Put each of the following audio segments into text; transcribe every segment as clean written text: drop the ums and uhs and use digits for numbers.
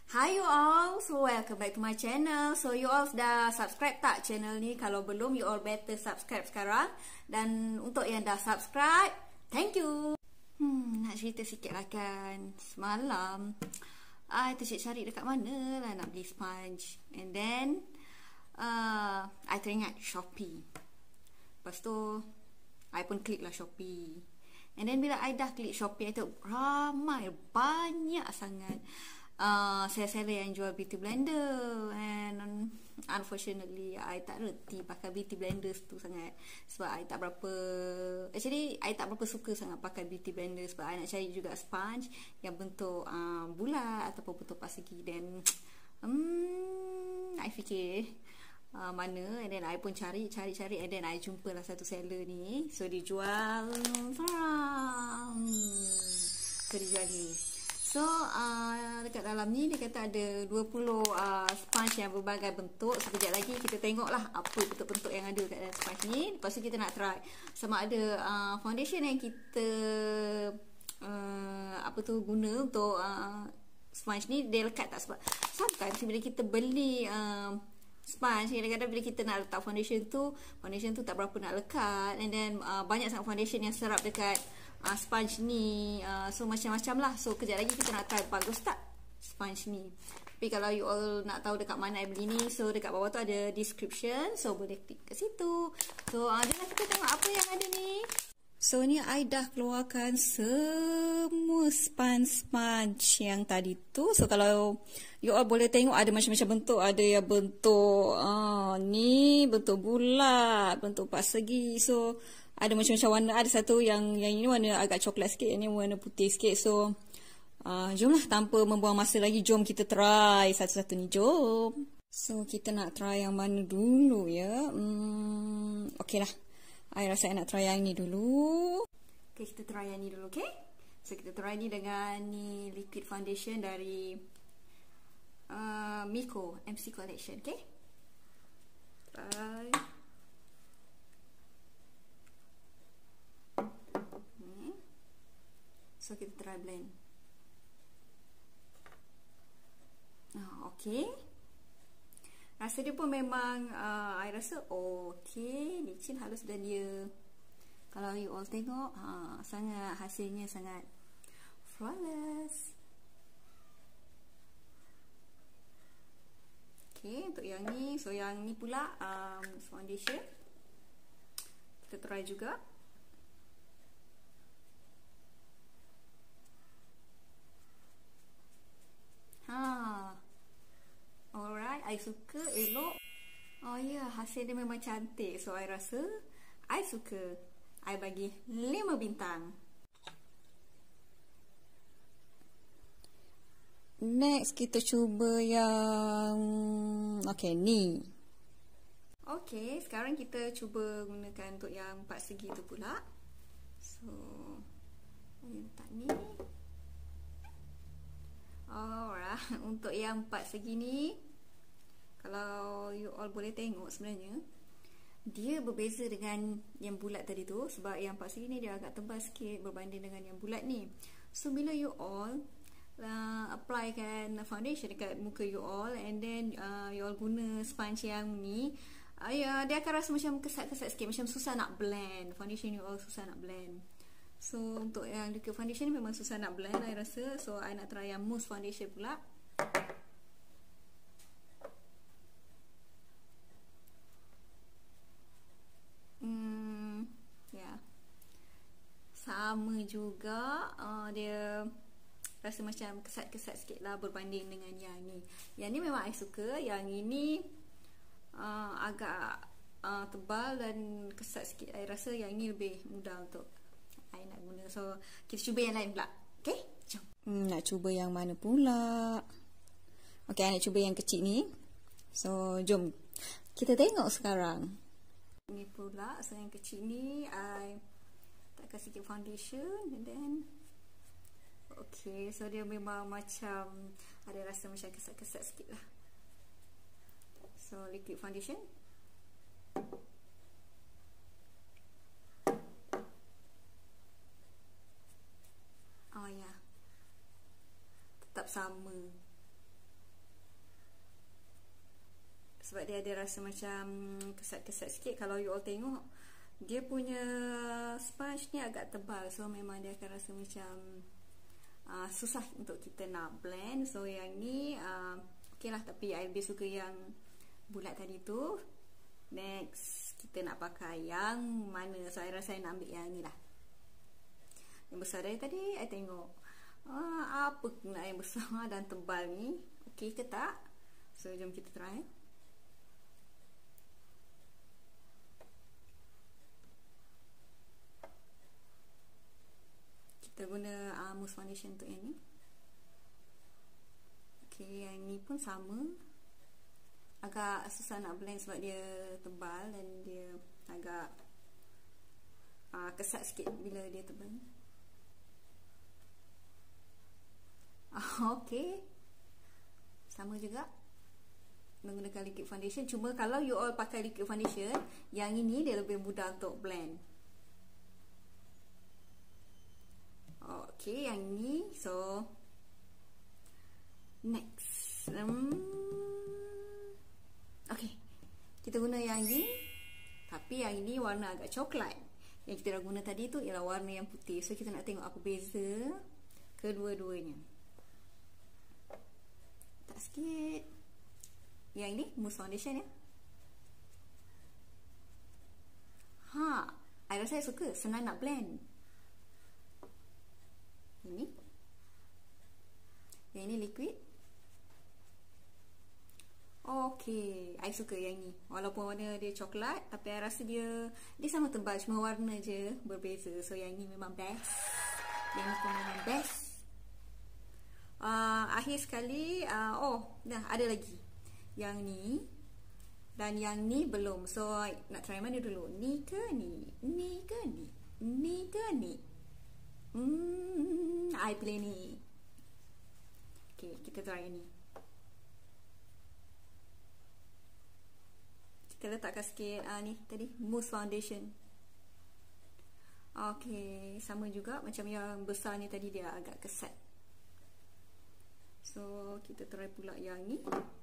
Hi you all, so welcome back to my channel. So you all sudah subscribe tak channel ni? Kalau belum, you all better subscribe sekarang. Dan untuk yang dah subscribe, thank you. Nak cerita sikit lah kan. Semalam I tercari dekat mana lah nak beli sponge. And then I teringat Shopee. Lepas tu I pun klik lah Shopee. And then bila I dah klik Shopee, I tengok ramai, banyak sangat seller-seller yang jual beauty blender. And unfortunately I tak reti pakai beauty blenders tu sangat. Sebab I tak berapa, actually I tak berapa suka sangat pakai beauty blender. Sebab I nak cari juga sponge yang bentuk bulat ataupun bentuk persegi. Then I fikir mana, and then I pun cari, and then I jumpa lah satu seller ni. So dia jual ni. So dekat dalam ni dia kata ada 20 sponge yang berbagai bentuk. Sekejap lagi kita tengok lah apa bentuk-bentuk yang ada kat dalam sponge ni. Lepas tu kita nak try sama ada foundation yang kita guna untuk sponge ni dia lekat tak. Sebab sometimes bila kita beli sponge, kadang-kadang bila kita nak letak foundation tu tak berapa nak lekat. And then banyak sangat foundation yang serap dekat sponge ni. So macam-macam lah. So kejap lagi kita nak try bagus tak sponge ni. Tapi kalau you all nak tahu dekat mana I beli ni, so dekat bawah tu ada description. So boleh klik ke situ. So jom kita tengok apa yang ada ni. So ni I dah keluarkan semua sponge yang tadi tu. So kalau you all boleh tengok ada macam-macam bentuk. Ada yang bentuk ni bentuk bulat, bentuk persegi. So ada macam-macam warna. Ada satu yang ini warna agak coklat sikit, yang ni warna putih sikit. So jomlah tanpa membuang masa lagi, jom kita try satu-satu ni. Jom. So kita nak try yang mana dulu ya? Okey lah, I rasa I nak try yang ni dulu. Okay, kita try yang ni dulu, okay? So kita try ni dengan ni liquid foundation dari Miko MC Collection, okay? Try. So kita try blend. Okay. Rasa dia pun memang I rasa okay, licin, halus, dan dia kalau you all tengok sangat hasilnya sangat flawless. Okay, untuk yang ni, so yang ni pula foundation kita try juga. Alright, I suka, elok. Oh ya, hasil dia memang cantik. So I rasa I suka. I bagi 5 bintang. Next kita cuba yang ni. Okay, sekarang kita cuba gunakan untuk yang persegi tu pula. So letak ni. Alright, untuk yang persegi ni, kalau you all boleh tengok sebenarnya dia berbeza dengan yang bulat tadi tu. Sebab yang persegi ni dia agak tebal sikit berbanding dengan yang bulat ni. So bila you all apply kan foundation dekat muka you all, and then you all guna sponge yang ni, dia akan rasa macam kesat-kesat sikit, macam susah nak blend. Foundation you all susah nak blend. So untuk yang liquid foundation ni memang susah nak blend I rasa. So I nak try yang mousse foundation pula. Sama juga, dia rasa macam kesat-kesat sikit lah berbanding dengan yang ni. Yang ni memang I suka. Yang ini agak tebal dan kesat sikit. I rasa yang ni lebih mudah untuk I nak guna. So kita cuba yang lain pula. Okay, jom. Nak cuba yang mana pula? Okay, I nak cuba yang kecil ni. So jom kita tengok sekarang. Ni pula. So yang kecil ni I takkan sikit foundation, and then okay, so dia memang macam ada rasa macam kesat-kesat sikit lah. So liquid foundation. Oh ya, tetap sama. sebab dia ada rasa macam kesat-kesat sikit. Kalau you all tengok, dia punya sponge ni agak tebal, so memang dia akan rasa macam susah untuk kita nak blend. So yang ni okey lah, tapi I lebih suka yang bulat tadi tu. Next, kita nak pakai yang mana? So I rasa I nak ambil yang ni lah, yang besar dari tadi. I tengok apa nak yang besar dan tebal ni, okey ke tak? So jom kita try. Kita guna mousse foundation untuk yang ni. Okey, yang ni pun sama. Agak susah nak blend sebab dia tebal dan dia agak kesat sikit bila dia tebal. Okey, sama juga menggunakan liquid foundation. Cuma kalau you all pakai liquid foundation, yang ini dia lebih mudah untuk blend. Okey, yang ni. So next, okey, kita guna yang ni, tapi yang ini warna agak coklat. Yang kita dah guna tadi tu ialah warna yang putih. So kita nak tengok apa beza kedua-duanya. Tak sikit. Yang ni mousse foundation ya. I rasa saya suka, senang nak blend. Ini. Yang ini liquid. Okey, I suka yang ni. Walaupun warna dia coklat, tapi I rasa dia sama tebal, cuma warna je berbeza. So yang ni memang best. Yang ni pun memang best. Akhir sekali, dah ada lagi. Yang ni dan yang ni belum. So nak try mana dulu? Ni ke ni? Ni ke ni? Ni ke ni? I pilih ni. Okay, kita try ni. Kita letakkan sikit ni tadi mousse foundation. Okay, sama juga macam yang besar ni tadi, dia agak kesat. So kita try pula yang ni.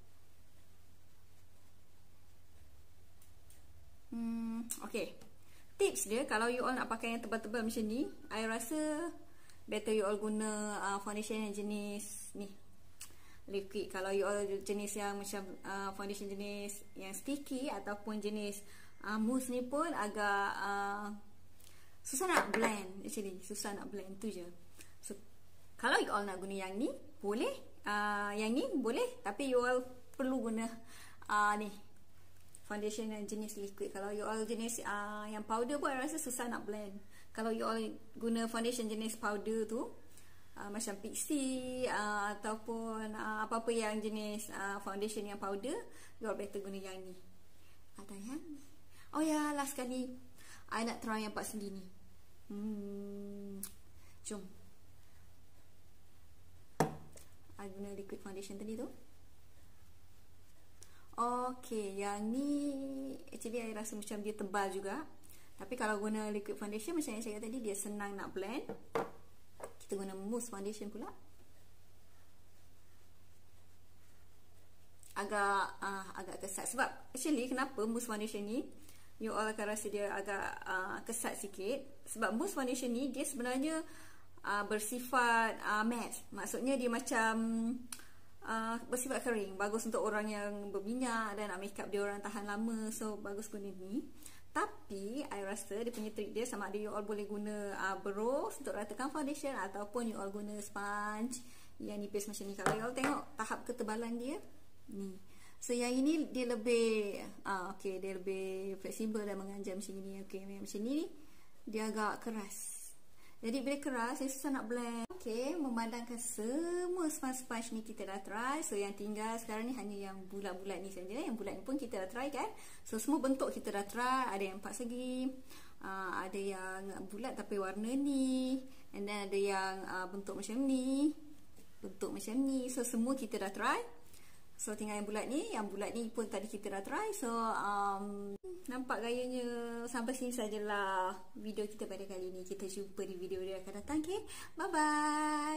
Okay, tips dia kalau you all nak pakai yang tebal-tebal macam ni, I rasa better you all guna foundation yang jenis ni, liquid. Kalau you all jenis yang macam foundation jenis yang sticky ataupun jenis mousse ni pun agak susah nak blend. Actually susah nak blend tu je. So kalau you all nak guna yang ni boleh, yang ni boleh, tapi you all perlu guna ni foundation yang jenis liquid. Kalau you all jenis yang powder pun I rasa susah nak blend. Kalau you all guna foundation jenis powder tu, macam Pixie ataupun apa-apa yang jenis foundation yang powder, you all better guna yang ni. Atau yang oh ya, last sekali I nak try yang part sendi ni. Jom I guna liquid foundation tadi tu. Okay, yang ni actually I rasa macam dia tebal juga, tapi kalau guna liquid foundation macam yang saya kata tadi, dia senang nak blend. Kita guna mousse foundation pula. Agak kesat. Sebab actually kenapa mousse foundation ni you all akan rasa dia agak kesat sikit, sebab mousse foundation ni dia sebenarnya bersifat matte. Maksudnya dia macam bersifat kering. Bagus untuk orang yang berminyak dan nak makeup dia orang tahan lama. So bagus guna ni. Tapi I rasa dia punya trick dia, sama ada you all boleh guna brush untuk ratakan foundation ataupun you all guna sponge yang nipis macam ni. Kalau you all tengok tahap ketebalan dia ni. So yang ini dia lebih okay, dia lebih fleksibel dan mengajar macam ni. Okay, macam ni dia agak keras. Jadi bila keras dia susah nak blend. Okay, memandangkan semua sponge ni kita dah try. So yang tinggal sekarang ni hanya yang bulat-bulat ni saja. Yang bulat ni pun kita dah try kan. So semua bentuk kita dah try. Ada yang 4 segi, ada yang bulat tapi warna ni, and then ada yang bentuk macam ni, bentuk macam ni. So semua kita dah try. So tinggal yang bulat ni. Yang bulat ni pun tadi kita dah try. So nampak gayanya. Sampai sini sajalah video kita pada kali ni. Kita jumpa di video dia akan datang. Okay, bye bye.